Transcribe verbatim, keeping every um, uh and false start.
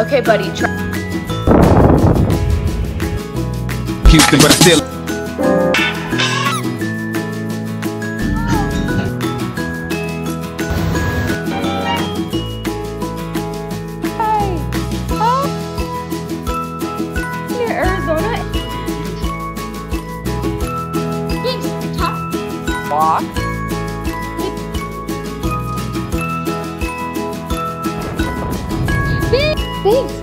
Okay, buddy, try. Houston, but I still. Walk. Thanks.